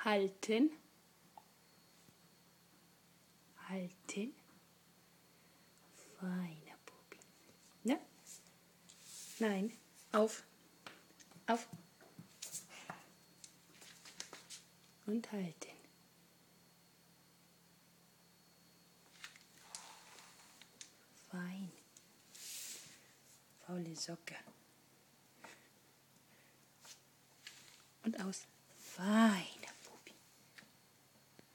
halten, halten, feiner Bubi. Ja? Nein, auf, auf und halten. Fein. Faule Socke. Und aus. Fein.